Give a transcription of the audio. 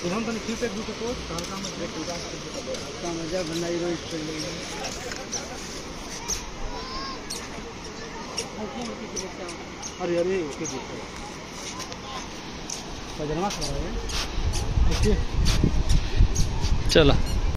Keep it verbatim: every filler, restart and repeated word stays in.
हम तो नहीं पे दूसरे को सारा काम में काम मजा बनाई रोज कर लेंगे। अरे अरे ओके देखो सजनमा खड़ा है। ओके चलो।